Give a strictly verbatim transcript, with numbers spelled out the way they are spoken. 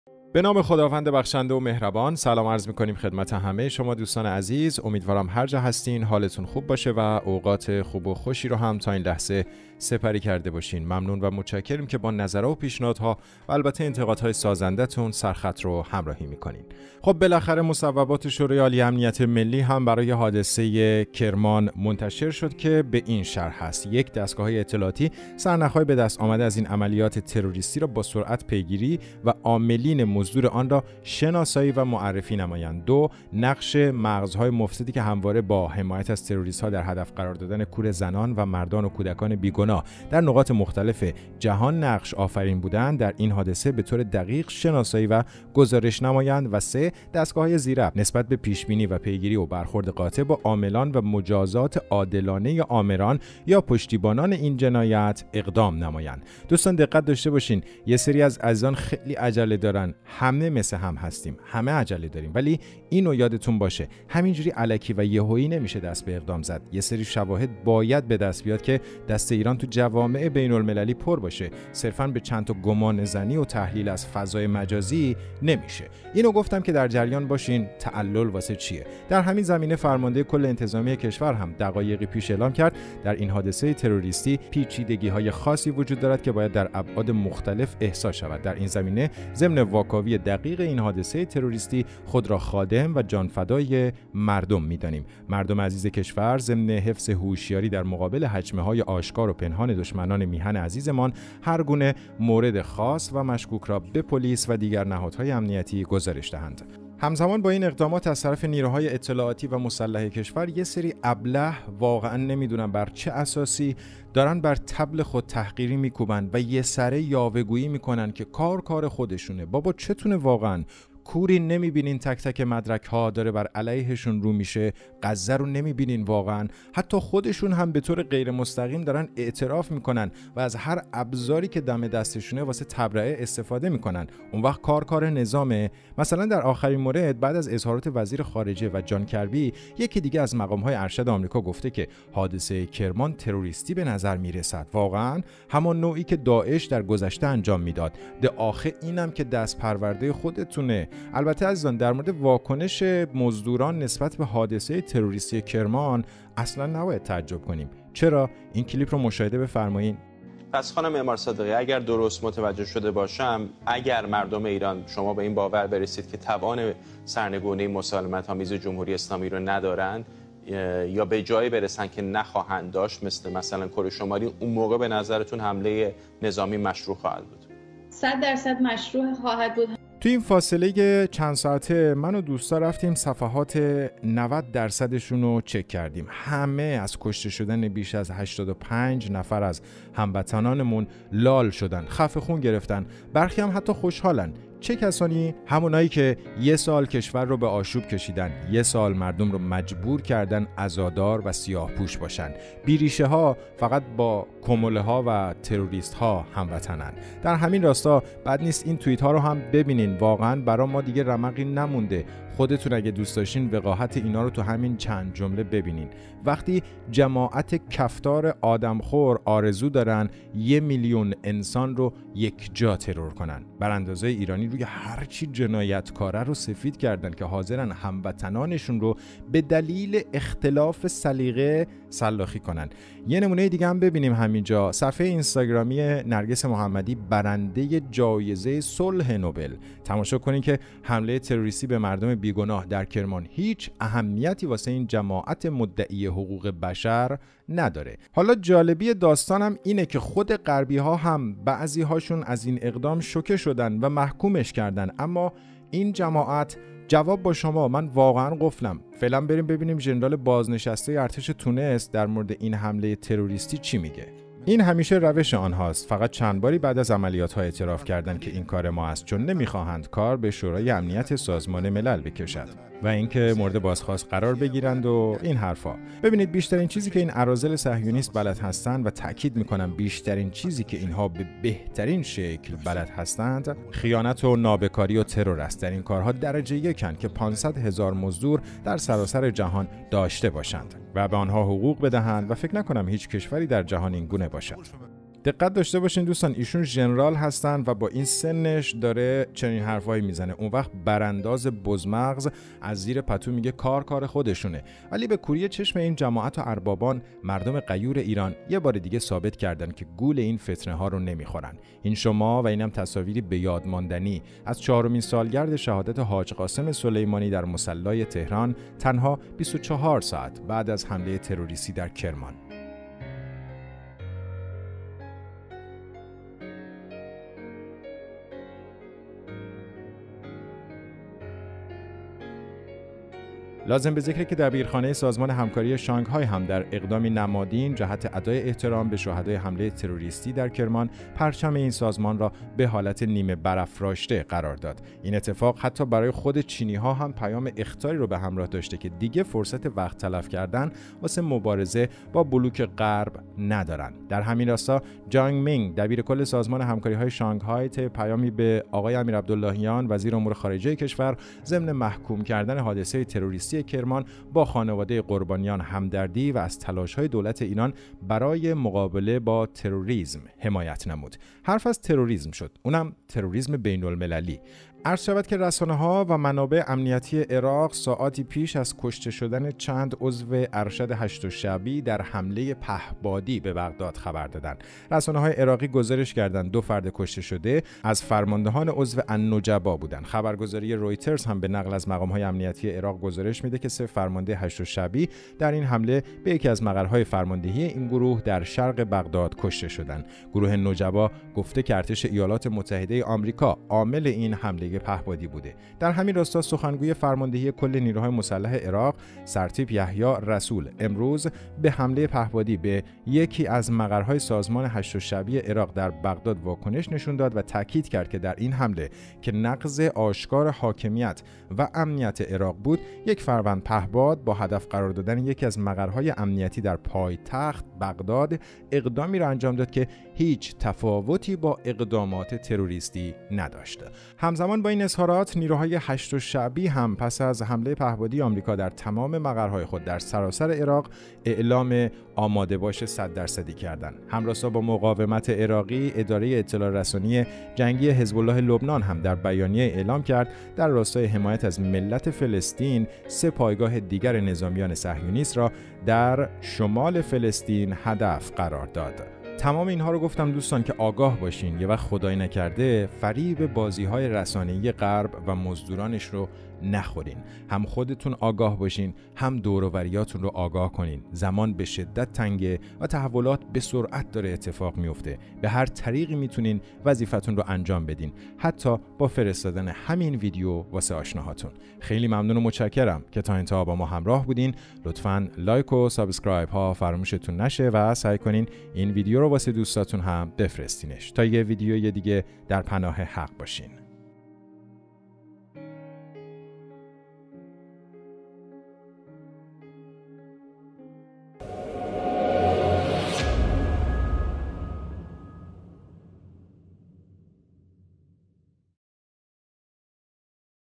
به نام خداوند بخشنده و مهربان. سلام عرض می‌کنیم خدمت همه شما دوستان عزیز. امیدوارم هر جا هستین حالتون خوب باشه و اوقات خوب و خوشی رو هم تا این لحظه سپری کرده باشین. ممنون و متشکریم که با نظرها و پیشنهادها و البته انتقادهای سازنده‌تون سرخط رو همراهی می‌کنین. خب بالاخره مصوبات شورای عالی امنیت ملی هم برای حادثه کرمان منتشر شد که به این شرح هست: یک، دستگاه‌های اطلاعاتی سرنخ‌های به دست آمده از این عملیات تروریستی را با سرعت پیگیری و عاملین مزدور آن را شناسایی و معرفی نمایند. دو، نقش مغزهای مفسدی که همواره با حمایت از تروریست‌ها در هدف قرار دادن کور زنان و مردان و کودکان بیگناه در نقاط مختلف جهان نقش آفرین بودند در این حادثه به طور دقیق شناسایی و گزارش نمایند. و سه، دستگاه‌های زیربط نسبت به پیشبینی و پیگیری و برخورد قاطع با عاملان و مجازات عادلانه آمران یا پشتیبانان این جنایت اقدام نمایند. دوستان دقت داشته باشین، یه سری از عزیزان خیلی عجله دارن. همه مثل هم هستیم، همه عجله داریم، ولی اینو یادتون باشه همینجوری الکی و یهویی نمیشه دست به اقدام زد. یه سری شواهد باید به دست بیاد که دست ایران تو جوامع بین المللی پر باشه. صرفاً به چند تا گمان زنی و تحلیل از فضای مجازی نمیشه. اینو گفتم که در جریان باشین تعلل واسه چیه. در همین زمینه فرمانده کل انتظامی کشور هم دقایقی پیش اعلام کرد در این حادثه تروریستی پیچیدگی‌های خاصی وجود دارد که باید در ابعاد مختلف احساس شود. در این زمینه ضمن واکاوی دقیق این حادثه تروریستی خود را خادم و جانفدای مردم می‌دانیم. مردم عزیز کشور ضمن حفظ هوشیاری در مقابل هجمه‌های آشکار و پنهان دشمنان میهن عزیزمان هر گونه مورد خاص و مشکوک را به پلیس و دیگر نهادهای امنیتی گزارش دهند. همزمان با این اقدامات از طرف نیروهای اطلاعاتی و مسلح کشور یه سری ابله واقعا نمیدونن بر چه اساسی دارن بر طبل خود تحقیری میکوبن و یه سره یاوه‌گویی میکنن که کار کار خودشونه. بابا چتونه واقعا؟ کوری نمیبینین تک تک مدرک ها داره بر علیهشون رو میشه؟ غزه رو نمیبینین واقعا؟ حتی خودشون هم به طور غیر مستقیم دارن اعتراف میکنن و از هر ابزاری که دم دستشونه واسه تبرئه استفاده میکنن. اون وقت کار کار نظامه. مثلا در آخرین مورد بعد از اظهارات وزیر خارجه و جان کربی، یکی دیگه از مقام های ارشد آمریکا گفته که حادثه کرمان تروریستی به نظر میرسد. واقعا همان نوعی که داعش در گذشته انجام میداد. ده آخه اینم که دست پرورده خودتونه. البته عزیزان در مورد واکنش مزدوران نسبت به حادثه تروریستی کرمان اصلا نباید تعجب کنیم. چرا؟ این کلیپ رو مشاهده بفرمایید. پس خانم معمار صادقی، اگر درست متوجه شده باشم، اگر مردم ایران شما به این باور برسید که توان سرنگونی مسالمت آمیز جمهوری اسلامی رو ندارند یا به جایی برسن که نخواهند داشت، مثل مثلا کره شمالی، اون موقع به نظرتون حمله نظامی مشروع خواهد بود؟ صد درصد مشروع خواهد بود. تو این فاصله چند ساعته من و دوستا رفتیم صفحات نود درصدشون رو چک کردیم. همه از کشته شدن بیش از هشتاد و پنج نفر از هموطنانمون لال شدن، خفه خون گرفتن، برخی هم حتی خوشحالن. چه کسانی؟ همونایی که یه سال کشور رو به آشوب کشیدن، یه سال مردم رو مجبور کردن عزادار و سیاه پوش باشن. بیریشه ها فقط با کموله ها و تروریست ها هموطنن. در همین راستا بد نیست این توییت ها رو هم ببینین. واقعا برای ما دیگه رمقی نمونده. خودتون اگه دوست داشتین وقاحت اینا رو تو همین چند جمله ببینین. وقتی جماعت کفتار آدمخور آرزو دارن یه میلیون انسان رو یک جا ترور کنن، بر اندازه ایرانی روی هر چی جنایتکاره رو سفید کردن که حاضرن هموطنانشون رو به دلیل اختلاف سلیقه سلاخی کنن. یه نمونه دیگه هم ببینیم همینجا. صفحه اینستاگرامی نرگس محمدی برنده جایزه صلح نوبل. تماشا کنین که حمله تروریستی به مردم بیگناه در کرمان هیچ اهمیتی واسه این جماعت مدعی حقوق بشر نداره. حالا جالبی داستانم اینه که خود غربی ها هم بعضی هاشون از این اقدام شوکه شدن و محکومش کردن، اما این جماعت جواب با شما. من واقعا قفلم. فعلا بریم ببینیم ژنرال بازنشسته ارتش تونس در مورد این حمله تروریستی چی میگه. این همیشه روش آنهاست. فقط چند باری بعد از عملیات‌ها اعتراف کردن که این کار ما است، چون نمی‌خواهند کار به شورای امنیت سازمان ملل بکشد و اینکه مورد بازخواست قرار بگیرند و این حرفا. ببینید بیشترین چیزی که این اراذل صهیونیست بلد هستند، و تاکید می‌کنم بیشترین چیزی که اینها به بهترین شکل بلد هستند، خیانت و نابکاری و ترور است. در این کارها درجه یکن که پانصد هزار مزدور در سراسر جهان داشته باشند و به آنها حقوق بدهند و فکر نکنم هیچ کشوری در جهان این گونه باشد. دقت داشته باشین دوستان، ایشون ژنرال هستن و با این سنش داره چنین حرفایی میزنه. اون وقت برانداز بزمغز از زیر پتو میگه کار کار خودشونه. ولی به کوری چشم این جماعت و اربابان مردم غیور ایران یه بار دیگه ثابت کردن که گول این فتنه ها رو نمیخورن. این شما و اینم تصاویری به یاد ماندنی از چهارمین سالگرد شهادت حاج قاسم سلیمانی در مصلی تهران تنها بیست و چهار ساعت بعد از حمله تروریستی در کرمان. لازم به ذکر که دبیرخانه سازمان همکاری شانگهای هم در اقدامی نمادین جهت ادای احترام به شهدای حمله تروریستی در کرمان پرچم این سازمان را به حالت نیمه برافراشته قرار داد. این اتفاق حتی برای خود چینی‌ها هم پیام اخطاری رو به همراه داشته که دیگه فرصت وقت تلف کردن واسه مبارزه با بلوک غرب ندارن. در همین راستا جانگ مینگ دبیر کل سازمان همکاری‌های شانگهای طی پیامی به آقای امیر عبداللهیان وزیر امور خارجه کشور ضمن محکوم کردن حادثه تروریستی کرمان با خانواده قربانیان همدردی و از تلاش‌های دولت ایران برای مقابله با تروریسم حمایت نمود. حرف از تروریسم شد، اونم تروریسم بین‌المللی. عرض شود که رسانه‌ها و منابع امنیتی عراق ساعاتی پیش از کشته شدن چند عضو ارشد هشت شعبی در حمله پهبادی به بغداد خبر دادند. رسانه‌های عراقی گزارش کردند دو فرد کشته شده از فرماندهان عضو النجبا بودند. خبرگزاری رویترز هم به نقل از مقام‌های امنیتی عراق گزارش میده که سه فرمانده هشت شعبی در این حمله به یکی از مقرهای فرماندهی این گروه در شرق بغداد کشته شدند. گروه نجبا گفته که ارتش ایالات متحده آمریکا عامل این حمله پهبادی بوده. در همین راستا سخنگوی فرماندهی کل نیروهای مسلح عراق سرتیپ یحیی رسول امروز به حمله پهبادی به یکی از مقرهای سازمان هشت شعبی عراق در بغداد واکنش نشون داد و تاکید کرد که در این حمله که نقض آشکار حاکمیت و امنیت عراق بود، یک فروند پهباد با هدف قرار دادن یکی از مقرهای امنیتی در پایتخت بغداد اقدامی را انجام داد که هیچ تفاوتی با اقدامات تروریستی نداشت. همزمان با این اظهارات نیروهای هشت شعبی هم پس از حمله پهبادی آمریکا در تمام مقرهای خود در سراسر عراق اعلام آماده باش صد درصدی کردند. همراستا با مقاومت عراقی، اداره اطلاع رسانی جنگی حزب الله لبنان هم در بیانیه اعلام کرد در راستای حمایت از ملت فلسطین سه پایگاه دیگر نظامیان صهیونیست را در شمال فلسطین هدف قرار داد. تمام اینها رو گفتم دوستان که آگاه باشین، یه وقت خدای نکرده فریب بازی‌های رسانه‌ای غرب و مزدورانش رو نخورین. هم خودتون آگاه باشین، هم دور و بریاتون رو آگاه کنین. زمان به شدت تنگه و تحولات به سرعت داره اتفاق میفته. به هر طریقی میتونین وظیفتون رو انجام بدین، حتی با فرستادن همین ویدیو واسه آشناهاتون. خیلی ممنون و متشکرم که تا انتها با ما همراه بودین. لطفاً لایک و سابسکرایب ها فراموشتون نشه و سعی کنین این ویدیو رو واسه دوستاتون هم بفرستینش تا یه ویدیوی دیگه در پناه حق باشین.